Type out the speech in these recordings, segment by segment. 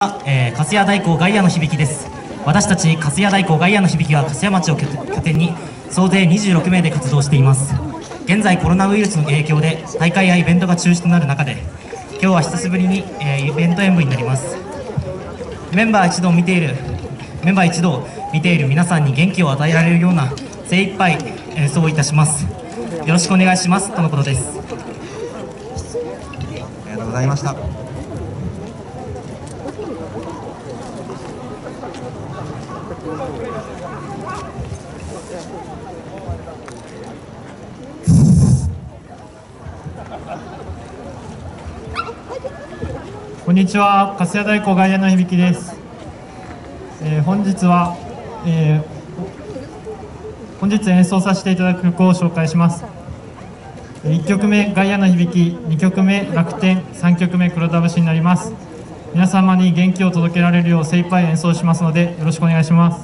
粕谷大高ガイアの響です。私たち粕谷大高ガイアの響は粕谷町を拠点に総勢26名で活動しています。現在コロナウイルスの影響で大会やイベントが中止となる中で、今日は久しぶりに、イベント演舞になります。メンバー一同見ている皆さんに元気を与えられるような精一杯演奏をいたします。よろしくお願いしますとのことです。 ありがとうございました。 こんにちは、粕谷大高外野の響です。本日演奏させていただく曲を紹介します。1曲目ガイアの響き、2曲目楽天、3曲目黒田節になります。皆様に元気を届けられるよう精一杯演奏しますのでよろしくお願いします。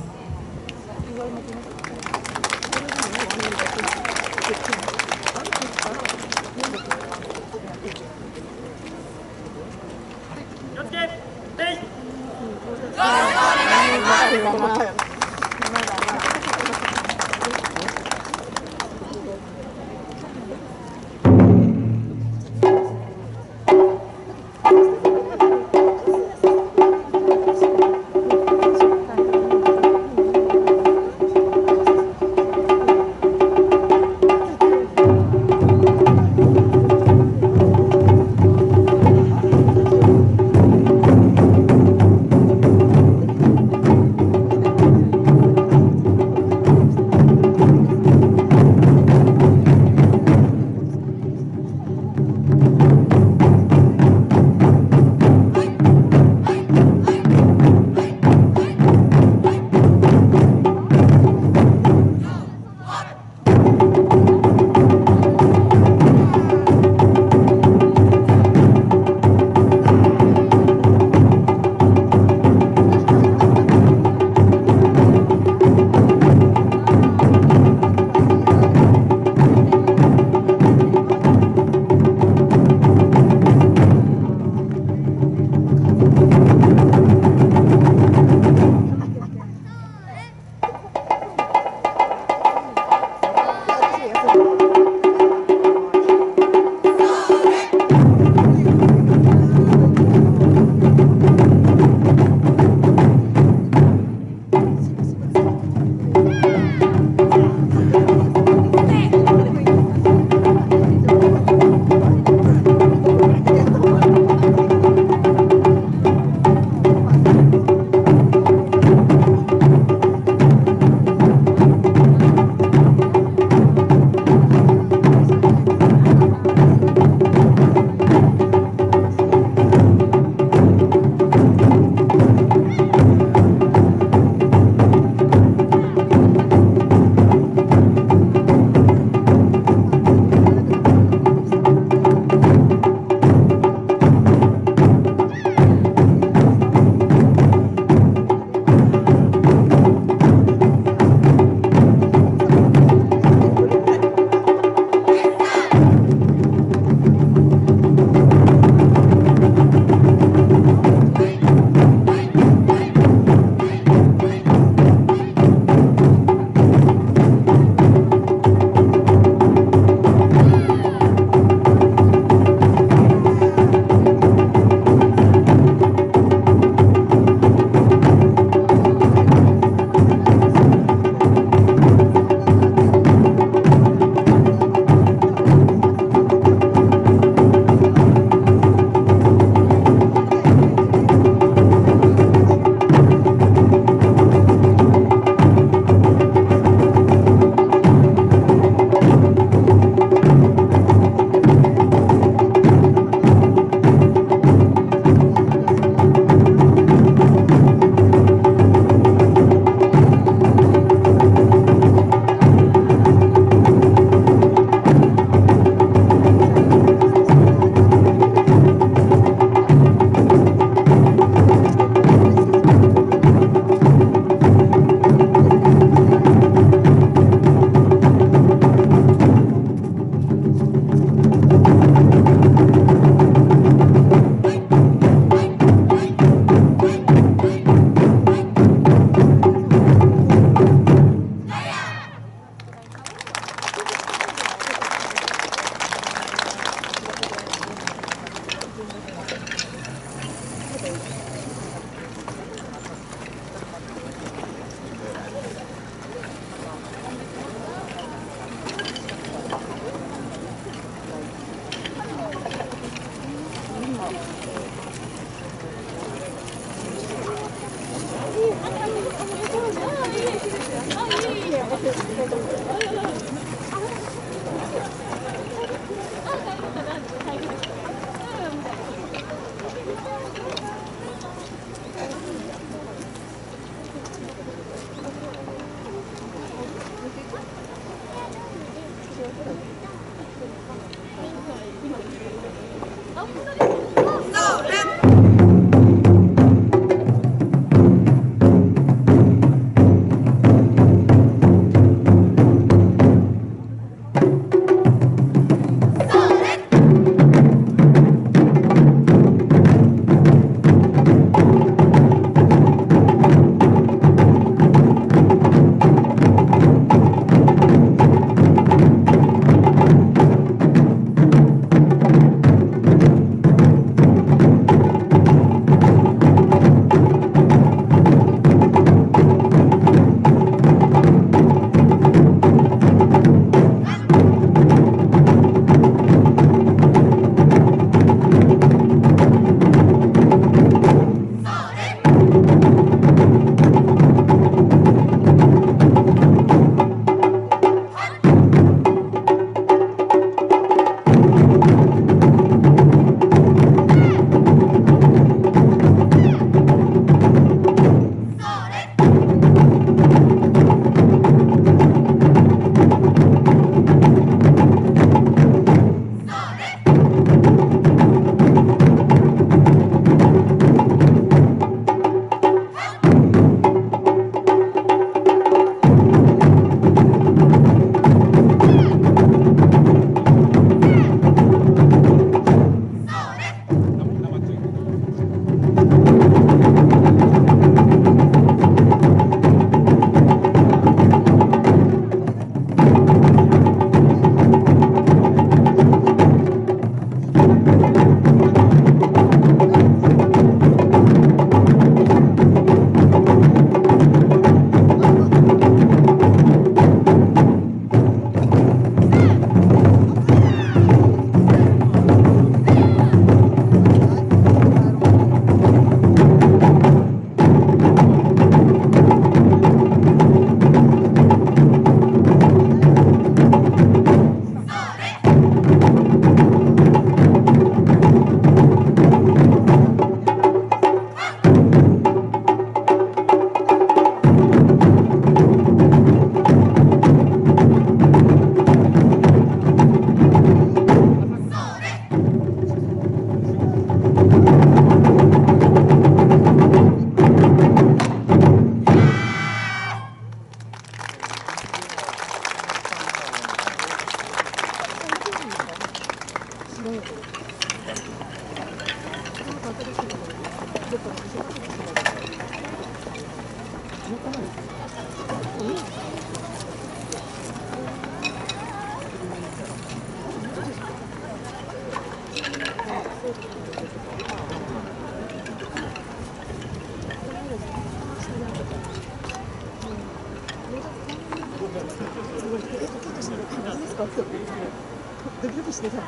ドキドキしてた。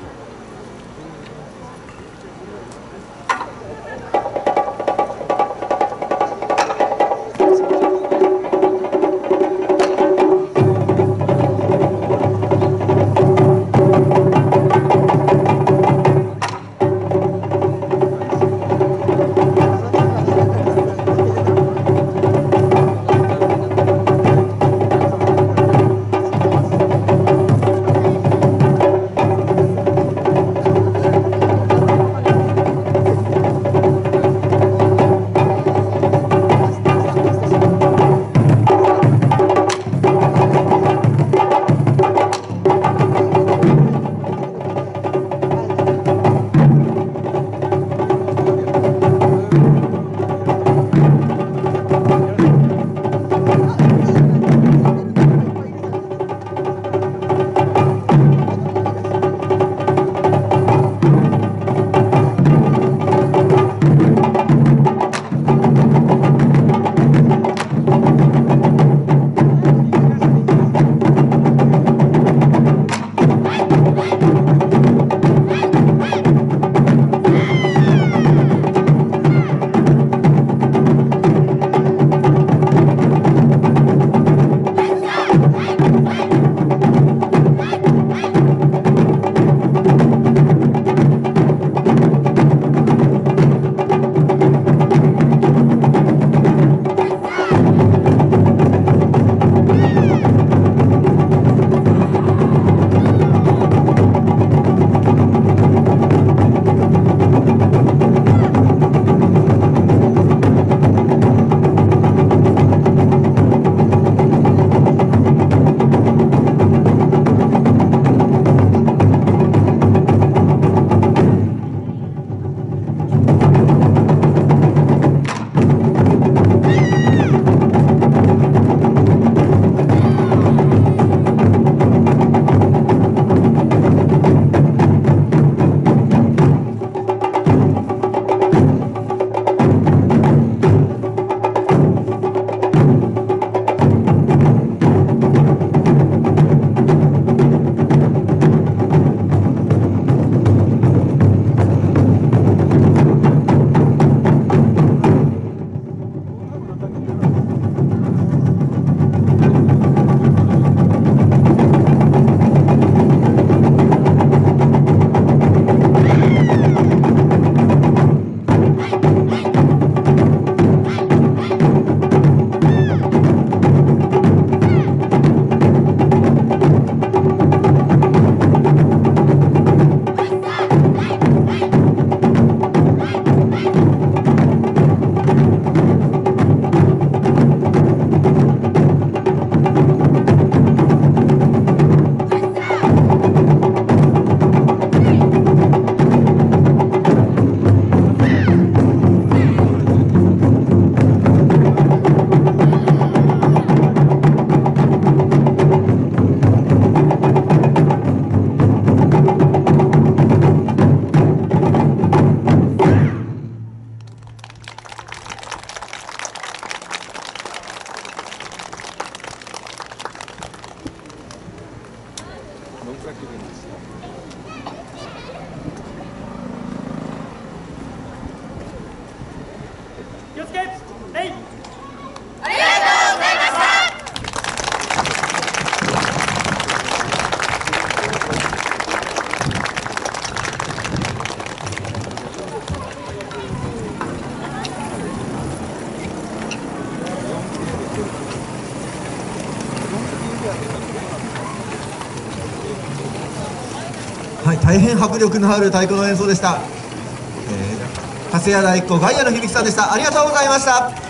気をつけ、礼。 ありがとうございました。 はい、大変迫力のある太鼓の演奏でした。加勢谷太鼓外野の響さんでした。ありがとうございました。